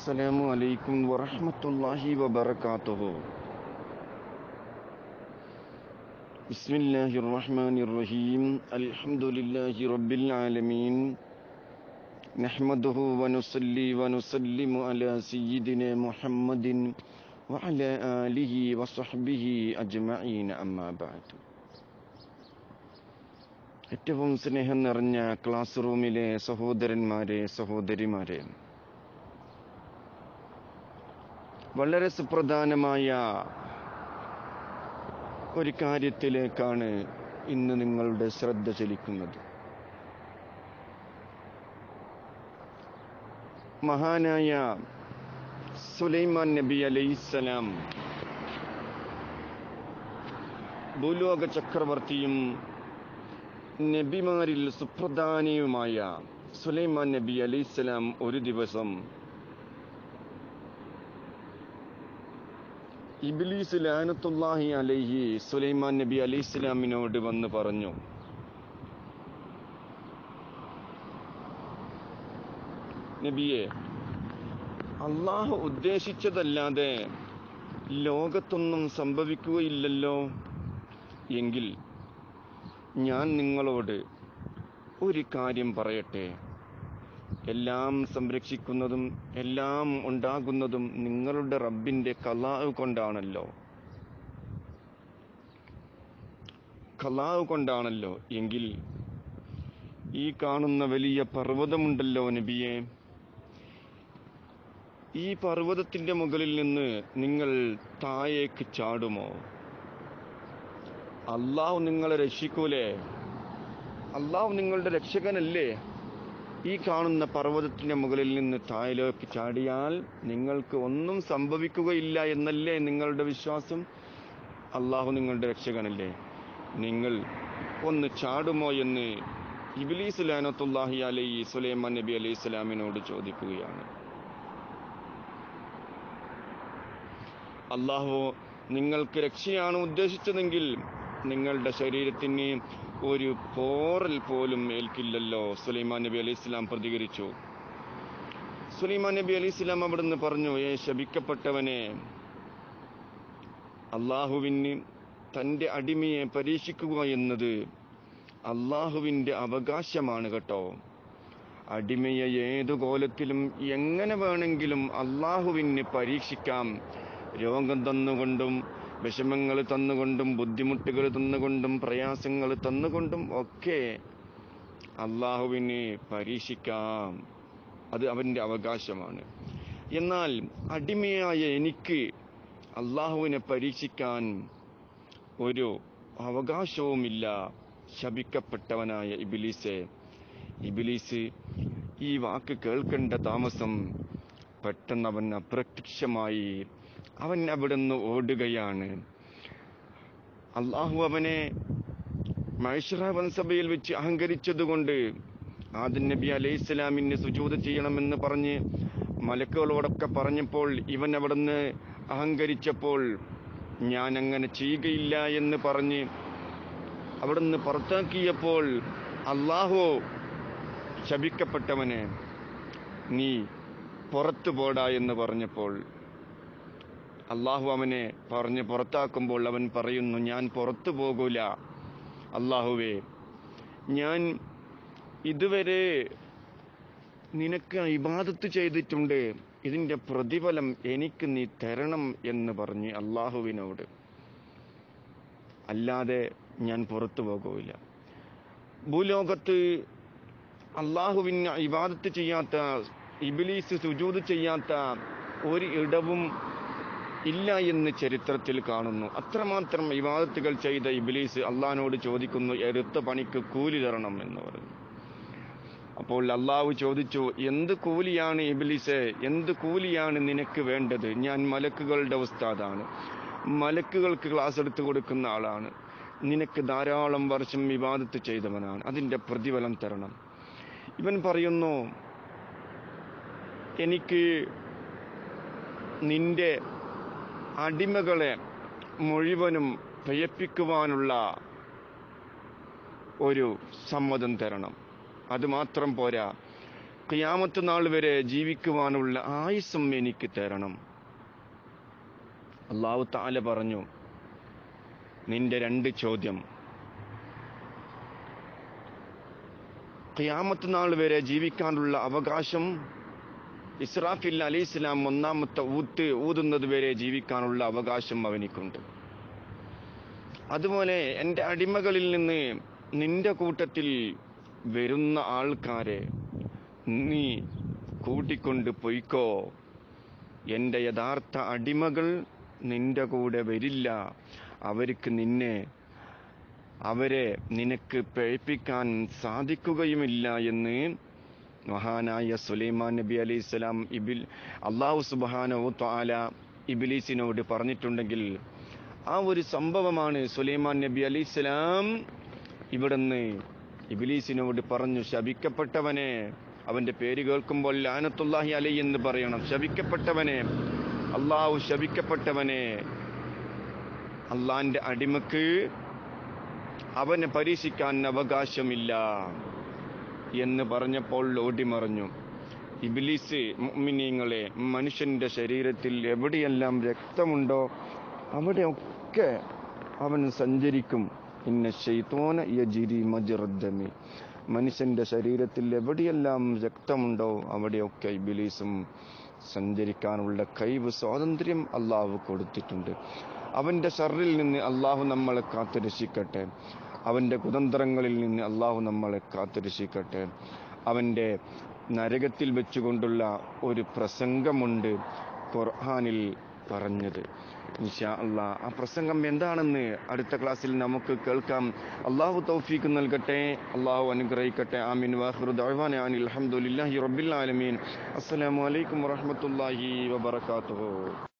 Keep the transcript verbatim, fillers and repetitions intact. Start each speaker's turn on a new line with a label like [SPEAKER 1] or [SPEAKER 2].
[SPEAKER 1] السلام عليكم ورحمة الله وبركاته. بسم الله الرحمن الرحيم. الحمد لله رب العالمين. نحمده ونصلي ونسلم على سيدنا محمد وعلى آله وصحبه أجمعين. أما بعد. ഏറ്റവും സ്നേഹം നിറഞ്ഞ ക്ലാസ് റൂമിലെ സഹോദരന്മാരെ, സഹോദരിമാരെ, വളരെ സുപ്രധാനമായ ഒരു കാര്യത്തിലേക്കാണ് ഇന്ന് നിങ്ങളുടെ ശ്രദ്ധ ചെലുത്തുന്നത്. മഹാനായ സുലൈമാൻ നബി അലൈഹിസ്സലാം, ഭൂലോക ചക്രവർത്തിയും നബിമാരിൽ സുപ്രധാനിയുമായ സുലൈമാൻ നബി അലൈഹിസ്സലാം ഒരു ദിവസം ഇബ്ലീസ് ലഅനത്തുല്ലാഹി അലൈഹി സുലൈമാൻ നബി അലൈഹിസ്സലാമിനോട് വന്ന് പറഞ്ഞു, നബിയെ, അള്ളാഹു ഉദ്ദേശിച്ചതല്ലാതെ ലോകത്തൊന്നും സംഭവിക്കുകയില്ലല്ലോ. എങ്കിൽ ഞാൻ നിങ്ങളോട് ഒരു കാര്യം പറയട്ടെ. എല്ലാം സംരക്ഷിക്കുന്നതും എല്ലാം ഉണ്ടാകുന്നതും നിങ്ങളുടെ റബ്ബിന്റെ ഖലാഅ് കൊണ്ടാണല്ലോ ഖലാഅ് കൊണ്ടാണല്ലോ എങ്കിൽ ഈ കാണുന്ന വലിയ പർവ്വതമുണ്ടല്ലോ നബിയെ, ഈ പർവ്വതത്തിന്റെ മുകളിൽ നിന്ന് നിങ്ങൾ താഴേക്ക് ചാടുമോ? അള്ളാഹു നിങ്ങളെ രക്ഷിക്കൂലേ? അള്ളാഹു നിങ്ങളുടെ രക്ഷകനല്ലേ? ഈ കാണുന്ന പർവ്വതത്തിന്റെ മുകളിൽ നിന്ന് താഴേക്ക് ചാടിയാൽ നിങ്ങൾക്ക് ഒന്നും സംഭവിക്കുകയില്ല എന്നല്ലേ നിങ്ങളുടെ വിശ്വാസം? അള്ളാഹു നിങ്ങളുടെ രക്ഷകനല്ലേ? നിങ്ങൾ ഒന്ന് ചാടുമോ എന്ന് ഇബ്ലീസ് ലഅനത്തുല്ലാഹി അലൈഹി സുലൈമാൻ നബി അലൈഹി സ്വലാമിനോട് ചോദിക്കുകയാണ്. അള്ളാഹു നിങ്ങൾക്ക് രക്ഷയാണ് ഉദ്ദേശിച്ചതെങ്കിൽ നിങ്ങളുടെ ശരീരത്തിന് ഒരു പോറൽ പോലും ഏൽക്കില്ലല്ലോ. സുലൈമാൻ നബി അലൈഹി സ്വലാം പ്രതികരിച്ചു. സുലൈമാൻ നബി അലൈഹി സ്വലാം അവിടുന്ന് പറഞ്ഞു, ഏ ശപിക്കപ്പെട്ടവനെ, അള്ളാഹുവിന് തൻ്റെ അടിമയെ പരീക്ഷിക്കുക എന്നത് അള്ളാഹുവിൻ്റെ അവകാശമാണ് കേട്ടോ. അടിമയെ ഏതു കോലത്തിലും എങ്ങനെ വേണമെങ്കിലും അള്ളാഹുവിന് പരീക്ഷിക്കാം. രോഗം തന്നുകൊണ്ടും വിഷമങ്ങൾ തന്നുകൊണ്ടും ബുദ്ധിമുട്ടുകൾ തന്നുകൊണ്ടും പ്രയാസങ്ങൾ തന്നുകൊണ്ടും ഒക്കെ അള്ളാഹുവിനെ പരീക്ഷിക്കാം. അത് അവൻ്റെ അവകാശമാണ്. എന്നാൽ അടിമയായ എനിക്ക് അള്ളാഹുവിനെ പരീക്ഷിക്കാൻ ഒരു അവകാശവുമില്ല. ശപിക്കപ്പെട്ടവനായ ഇബ്ലീസേ. ഇബ്ലീസ് ഈ വാക്ക് കേൾക്കേണ്ട താമസം പെട്ടെന്ന് അവൻ അപ്രത്യക്ഷമായി. അവൻ അവിടുന്ന് ഓടുകയാണ്. അള്ളാഹു അവനെ മഹ്ശറ വൻസഭയിൽ വെച്ച് അഹങ്കരിച്ചതുകൊണ്ട് ആദം നബി അലൈഹി സ്വലാമിന് സുജൂദ് ചെയ്യണമെന്ന് പറഞ്ഞ് മലക്കുകളോടൊക്കെ പറഞ്ഞപ്പോൾ ഇവൻ അവിടുന്ന് അഹങ്കരിച്ചപ്പോൾ ഞാൻ അങ്ങനെ ചെയ്യുകയില്ല എന്ന് പറഞ്ഞ് അവിടുന്ന് പുറത്താക്കിയപ്പോൾ അള്ളാഹു ശപിക്കപ്പെട്ടവനെ, നീ പുറത്തു പോടാ എന്ന് പറഞ്ഞപ്പോൾ അള്ളാഹു അവനെ പറഞ്ഞ് പുറത്താക്കുമ്പോൾ അവൻ പറയുന്നു, ഞാൻ പുറത്തു പോകൂല. അള്ളാഹുവേ, ഞാൻ ഇതുവരെ നിനക്ക് ഇബാദത്ത് ചെയ്തിട്ടുണ്ട്, ഇതിൻ്റെ പ്രതിഫലം എനിക്ക് നീ തരണം എന്ന് പറഞ്ഞ് അള്ളാഹുവിനോട്, അല്ലാതെ ഞാൻ പുറത്തു പോകൂല. ഭൂലോകത്ത് അള്ളാഹുവിന് ഇബാദത്ത് ചെയ്യാത്ത, ഇബ്ലീസ് സുജൂദ് ചെയ്യാത്ത ഒരു ഇടവും ഇല്ല എന്ന് ചരിത്രത്തിൽ കാണുന്നു. അത്രമാത്രം ഇബാദത്തുകൾ ചെയ്ത ഇബ്ലീസ് അള്ളാഹിനോട് ചോദിക്കുന്നു, എടുത്ത പണിക്ക് കൂലി തരണം എന്ന് പറഞ്ഞു. അപ്പോൾ അള്ളാഹു ചോദിച്ചു, എന്ത് കൂലിയാണ് ഇബ്ലീസേ, എന്ത് കൂലിയാണ് നിനക്ക് വേണ്ടത്? ഞാൻ മലക്കുകളുടെ ഉസ്താദാണ്, മലക്കുകൾക്ക് ക്ലാസ് എടുത്തു കൊടുക്കുന്ന ആളാണ്, നിനക്ക് ധാരാളം വർഷം ഇബാദത്ത് ചെയ്തവനാണ്, അതിൻ്റെ പ്രതിഫലം തരണം. ഇവൻ പറയുന്നു, എനിക്ക് നിന്റെ അടിമകളെ മുഴുവനും പ്രയപ്പിക്കുവാനുള്ള ഒരു സമ്മതം തരണം. അതുമാത്രം പോരാ, ഖിയാമത്ത് നാൾ വരെ ജീവിക്കുവാനുള്ള ആയുസ്സും എനിക്ക് തരണം. അല്ലാഹു തആല പറഞ്ഞു, നിന്റെ രണ്ട് ചോദ്യം, ഖിയാമത്ത് നാൾ വരെ ജീവിക്കാനുള്ള അവകാശം ഇസ്രാഫീൽ അലൈഹിസ്സലാം ഒന്നാമത്തെ ഊത്ത് ഊതുന്നത് വരെ ജീവിക്കാനുള്ള അവകാശം അവനിക്കുണ്ട്. അതുപോലെ എൻ്റെ അടിമകളിൽ നിന്ന് നിന്റെ കൂട്ടത്തിൽ വരുന്ന ആൾക്കാരെ നീ കൂട്ടിക്കൊണ്ട് പൊയ്ക്കോ. എൻ്റെ യഥാർത്ഥ അടിമകൾ നിന്റെ കൂടെ വരില്ല. അവർക്ക് നിന്നെ അവരെ നിനക്ക് പിഴപ്പിക്കാൻ സാധിക്കുകയുമില്ല എന്ന് മഹാനായ സുലൈമാൻ നബി അലൈഹിസ്സലാം ഇബിൽ അല്ലാഹു സുബ്ഹാനഹു തആല ഇബ്ലീസിനോട് പറഞ്ഞിട്ടുണ്ടെങ്കിൽ ആ ഒരു സംഭവമാണ് സുലൈമാൻ നബി അലൈഹിസ്സലാം ഇവിടുന്ന് ഇബ്ലീസിനോട് പറഞ്ഞു, ശപിക്കപ്പെട്ടവനെ. അവന്റെ പേര് കേൾക്കുമ്പോൾ ലാനത്തുല്ലാഹി അലൈഹി എന്ന് പറയണം. ശപിക്കപ്പെട്ടവനെ, അല്ലാഹു ശപിക്കപ്പെട്ടവനെ, അള്ളാന്റെ അടിമക്ക് അവനെ പരീക്ഷിക്കാൻ അവകാശമില്ല എന്ന് പറഞ്ഞപ്പോൾ ഓടിമറഞ്ഞു. ഇബ്ലീസ് മുഅ്മിനീങ്ങളെ, മനുഷ്യന്റെ ശരീരത്തിൽ എവിടെയെല്ലാം രക്തമുണ്ടോ അവിടെയൊക്കെ അവൻ സഞ്ചരിക്കും. ഇന്ന ശൈത്വാന യജ്രി മജ്റദ്ദമി. മനുഷ്യന്റെ ശരീരത്തിൽ എവിടെയെല്ലാം രക്തമുണ്ടോ അവിടെയൊക്കെ ഇബ്ലീസും സഞ്ചരിക്കാനുള്ള കഴിവ്, സ്വാതന്ത്ര്യം അള്ളാഹു കൊടുത്തിട്ടുണ്ട്. അവന്റെ ശർറിൽ നിന്ന് അള്ളാഹു നമ്മളെ കാത്തുരക്ഷിക്കട്ടെ. അവന്റെ കുതന്ത്രങ്ങളിൽ നിന്ന് അള്ളാഹു നമ്മളെ കാത്തുരക്ഷിക്കട്ടെ. അവന്റെ നരകത്തിൽ വെച്ചുകൊണ്ടുള്ള ഒരു പ്രസംഗമുണ്ട് ഖുർആനിൽ പറഞ്ഞത്. ഇൻഷാ അല്ലാഹ് ആ പ്രസംഗം എന്താണെന്ന് അടുത്ത ക്ലാസ്സിൽ നമുക്ക് കേൾക്കാം. അള്ളാഹു തൗഫീഖ് നൽകട്ടെ, അള്ളാഹു അനുഗ്രഹിക്കട്ടെ. ആമീൻ. വാഖിറു ദഅ്വാനാ അനിൽ ഹംദുലില്ലാഹി റബ്ബിൽ ആലമീൻ. അസ്സലാമു അലൈക്കും വറഹ്മത്തുള്ളാഹി വബറകാതുഹു.